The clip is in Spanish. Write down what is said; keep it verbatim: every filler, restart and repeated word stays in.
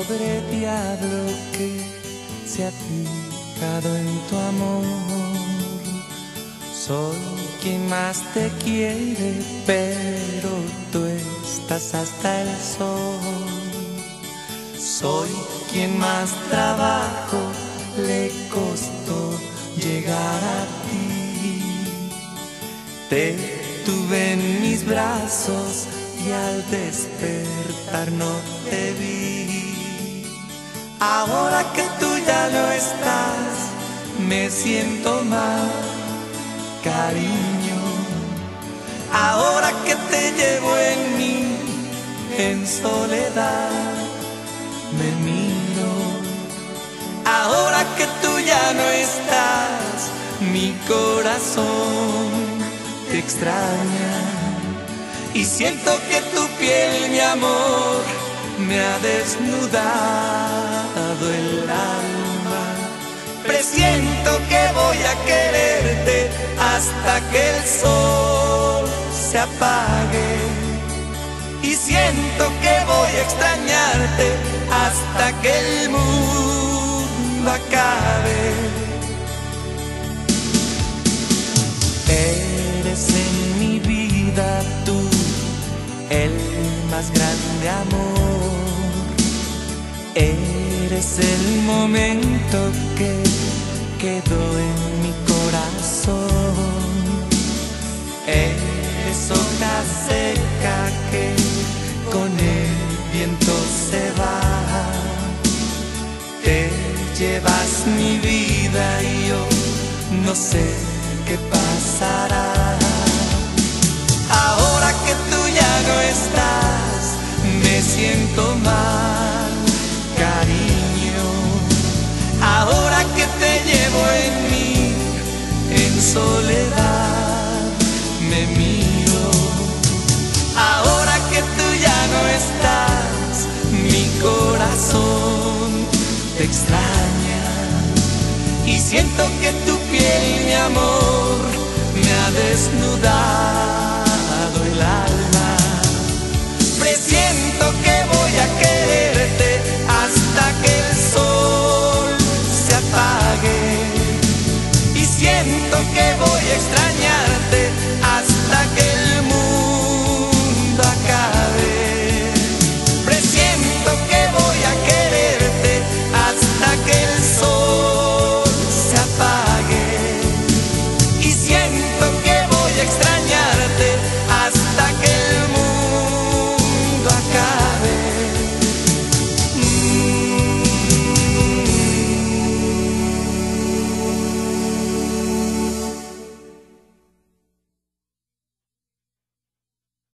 pobre diablo que se ha fijado en tu amor. Soy quien más te quiere, pero tú estás hasta el sol. Soy quien más trabajo le costó llegar a ti. Te tuve en mis brazos y al despertar no te vi. Ahora que tú ya no estás, me siento mal, cariño. Ahora que te llevo en mí, en soledad, me miro. Ahora que tú ya no estás, mi corazón te extraña. Y siento que tu piel, mi amor, me ha desnudado el alma. Presiento que voy a quererte hasta que el sol se apague. Y siento que voy a extrañarte hasta que el mundo acabe. Eres en mi vida tú el más grande amor. Eres el momento que quedó en mi corazón. Eres hoja seca que con el viento se va. Te llevas mi vida y yo no sé qué pasará. Ahora que tú ya no estás, me siento mal, cariño. Ahora que te llevo en mí, en soledad, me miro. Ahora que tú ya no estás, mi corazón te extraña. Y siento que tu piel, mi amor, me ha desnudado el alma. Presiento que voy a quererte hasta que el sol se apague. Y siento que voy a extrañar